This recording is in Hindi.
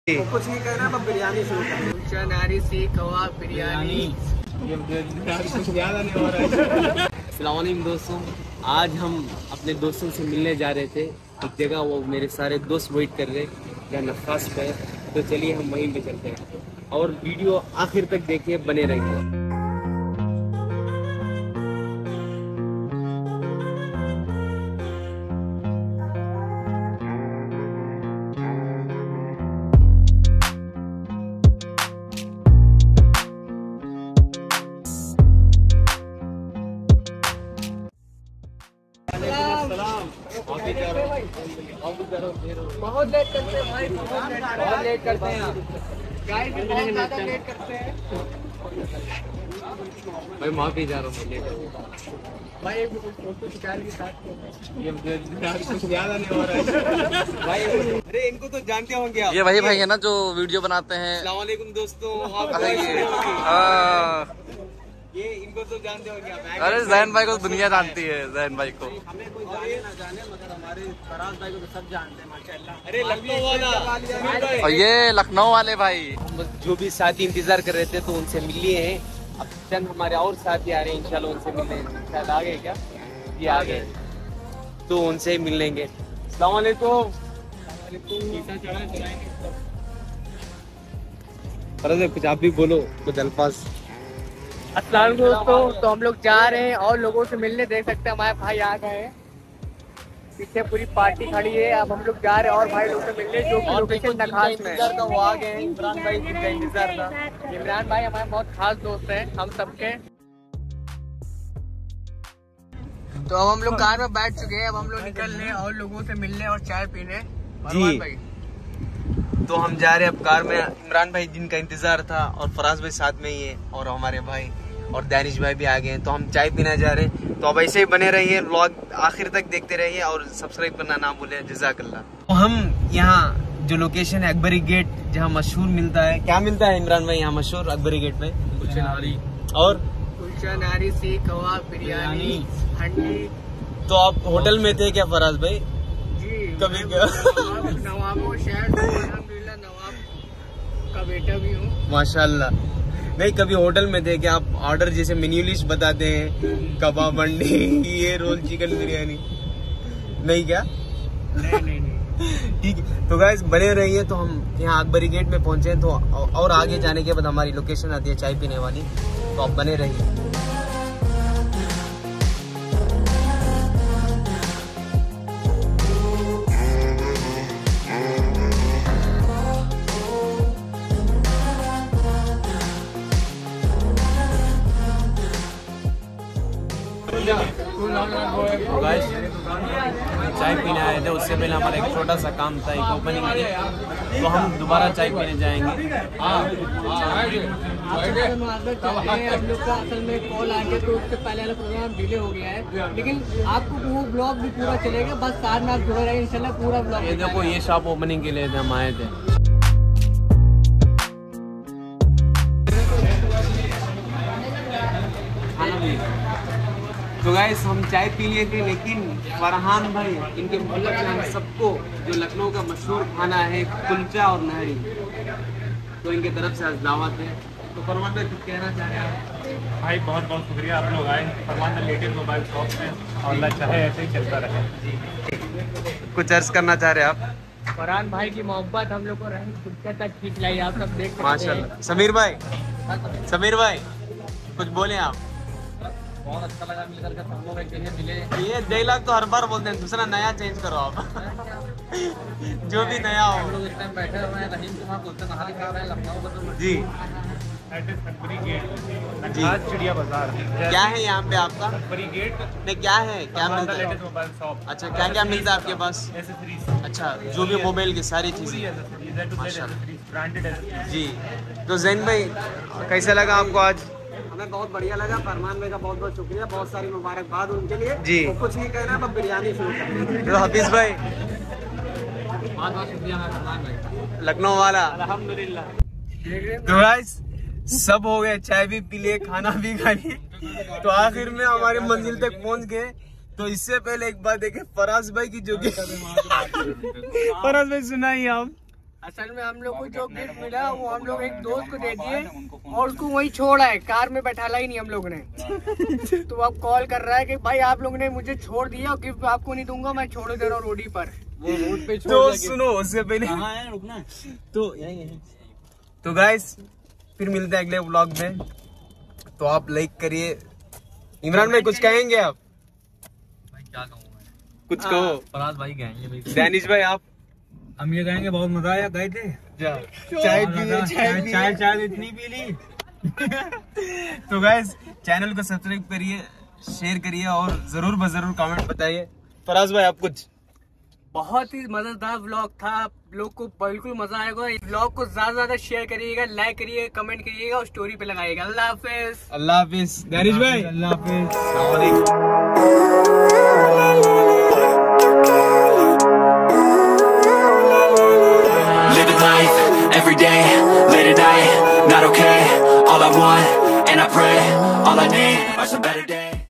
कुछ नहीं कहना, अब बिरयानी शुरू कर। नारी सी कबाब बिरयानी। अस्सलामुअलैकुम दोस्तों, आज हम अपने दोस्तों से मिलने जा रहे थे एक जगह। वो मेरे सारे दोस्त वेट कर रहे जहाँ नक्काश पे, तो चलिए हम वहीं पे चलते हैं और वीडियो आखिर तक देखिए, बने रहिए। बहुत लेट करते हैं भाई, बहुत लेट करते हैं आप गाइस, बहुत ज़्यादा लेट करते हैं भाई। माफी जा रहा हूँ लेट भाई। एक फोटो खिंचा के साथ कुछ ज्यादा नहीं हो रहा है भाई। अरे इनको तो जानते होंगे आप, ये वही भाई है ना जो वीडियो बनाते हैं। अस्सलामुअलैकुम दोस्तों, ये इनको तो जानते होंगे आप। अरे जैन भाई को तो दुनिया जानती है, जैन भाई को। हमें कोई जाने ना जाने, मगर हमारे फराज भाई को तो सब जानते हैं माशाल्लाह। अरे लखनऊ वाला, और ये लखनऊ वाले भाई जो भी साथी इंतजार कर रहे थे तो उनसे मिल लिए हैं। अब चंद हमारे और साथी आ रहे हैं, इंशाल्लाह उनसे मिलने। शायद आ गए क्या? ये आ गए तो उनसे मिल लेंगे। अस्सलाम वालेकुम। कुछ आप भी बोलो कुछ अल्फाज। अस्सलाम दोस्तों, तो हम लोग जा रहे हैं और लोगों से मिलने। देख सकते हैं हमारे भाई आ गए हैं, पीछे पूरी पार्टी खड़ी है। अब हम लोग जा रहे हैं और भाई लोग से मिलने, जो कि लोकेशन नखास में है। वो आ गए हैं, इमरान भाई जिनका इंतजार था। इमरान भाई हमारे बहुत खास दोस्त हैं हम सबके। तो अब हम लोग कार में बैठ चुके हैं, अब हम लोग निकल रहे हैं और लोगों से मिलने और चाय पीने। जी भाई तो हम जा रहे हैं अब कार में। इमरान भाई जिनका इंतजार था और फराज भाई साथ में ही है, और हमारे भाई और दानिश भाई भी आ गए हैं। तो हम चाय पीना जा रहे हैं। तो अब ऐसे ही बने रहिए, व्लॉग आखिर तक देखते रहिए और सब्सक्राइब करना ना भूलें। जज़ाकल्लाह। तो हम यहाँ जो लोकेशन है अकबरी गेट, जहाँ मशहूर मिलता है, क्या मिलता है इमरान भाई यहाँ मशहूर अकबरी गेट में? कुल्चे नारी और कुल्चा नारी सी कबाब बिरयानी हंडी। तो आप होटल में थे क्या फराज भाई? जी कभी नवाबों शहर से, अल्हम्दुलिल्लाह नवाब का बेटा भी हूँ माशाल्लाह। नहीं, कभी होटल में थे क्या आप? ऑर्डर जैसे मेन्यू लिस्ट बताते हैं, कबाब मंडी, ये रोल, चिकन बिरयानी, नहीं क्या? नहीं ठीक है। तो गाइस बने रहिए। तो हम यहाँ अकबरी गेट में पहुंचे हैं, तो और आगे जाने के बाद हमारी लोकेशन आती है चाय पीने वाली। तो आप बने रहिए। गाइस चाय पीने आए थे, उससे पहले हमारा एक छोटा सा काम था, एक ओपनिंग थी। तो हम दोबारा चाय पीने जाएंगे। आप लोग का असल में कॉल आ गया, तो उससे पहले वाला प्रोग्राम डिले हो गया है, लेकिन आपको वो ब्लॉग भी पूरा चलेगा। बस साथ में आप जुड़े रहे, इंशाल्लाह पूरा ब्लॉग। ये देखो, ये शॉप ओपनिंग के लिए हम आए थे। तो गाइस हम चाय पी लिए थे, लेकिन फरहान भाई इनके मतलब हम सबको जो लखनऊ का मशहूर खाना है कुलचा और नहरी, तो इनके तरफ से आज दावत है। तो फरमान भाई कुछ कहना चाह रहे हैं? भाई बहुत बहुत शुक्रिया, आप लोग आए। Farman the latest mobile shop में, और अल्लाह चाहे ऐसे ही चलता रहे। कुछ अर्ज करना चाह रहे हैं आप? फरहान भाई की मोहब्बत हम लोग को रही कुल्चे तक खींच लाई, आप सब देख सकते हैं। माशाल्लाह। समीर भाई कुछ बोले आप? बहुत अच्छा लगा मिलकर के, सब लोग एक जगह मिले। ये डायलॉग तो हर बार बोलते हैं, दूसरा नया चेंज करो आप। जो भी नया हो। हम लोग इस टाइम बैठे हुए हैं रहीम के वहाँ कुल्चे नहारी खा रहे हैं लखनऊ का। तो जी अकबरी गेट, चिड़िया बाजार। क्या है यहाँ पे आपका? अकबरी गेट नहीं, क्या है, क्या मिलता है? Latest mobile shop. अच्छा, क्या क्या मिलता है आपके पास? एसेसरीज, अच्छा, जो भी मोबाइल की सारी पूरी चीजें। Accessories, branded accessories. जी। तो जैन भाई कैसा लगा आपको आज? हमें बहुत बढ़िया लगा। फरमान भाई का बहुत बहुत शुक्रिया, बहुत सारी मुबारकबाद उनके लिए। जी। तो कुछ नहीं कहना, अब बिरयानी शुरू कर। तो हफीज भाई बहुत बहुत शुक्रिया फरमान भाई, लखनऊ वाला। अल्हम्दुलिल्लाह। तो गाइस सब हो गए, चाय भी पी लिए, खाना भी खा लिए, तो आखिर में हमारे मंजिल तक पहुंच गए। तो इससे पहले एक बात देखे फराज भाई की, जो कि फराज भाई सुनाइए आप। असल में हम लोग को जो गिफ्ट मिला वो हम लोग एक दोस्त को दे दिए और उसको वहीं छोड़ा है, कार में बैठाला ही नहीं हम लोग ने। तो अब कॉल कर रहा है कि भाई आप लोग ने मुझे छोड़ दिया, गिफ्ट आपको नहीं दूंगा, मैं छोड़ दे रहा हूँ रोडी पर। वो रोड पे छोड़ तो दिया सुनो उससे पहले कहाँ है रुकना तो गाइस फिर मिलते हैं अगले व्लॉग में। तो आप लाइक करिए। इमरान भाई कुछ कहेंगे आप? भाई क्या कहूँ मैं, कुछ कहो। फराज भाई कहेंगे भाई। दानिश भाई आप? हम ये कहेंगे बहुत मजा आया, गए थे चाय पिए चाय इतनी पी ली। तो गाइस चैनल को सब्सक्राइब करिए, शेयर करिए और जरूर बजरूर कमेंट बताइए। फराज भाई आप कुछ? बहुत ही मजेदार व्लॉग था, आप लोग को बिल्कुल मजा आएगा। इस व्लॉग को ज्यादा से ज्यादा शेयर करिएगा, लाइक करिएगा, कमेंट करिएगा और स्टोरी पे लगाइएगा। अल्लाह हाफिज। अल्लाह हाफिज। दानिश भाई अल्लाह हाफिज। अस्सलाम वालेकुम। Living life, every day, late at night, not okay. All I want, and I pray, all I need are some better days.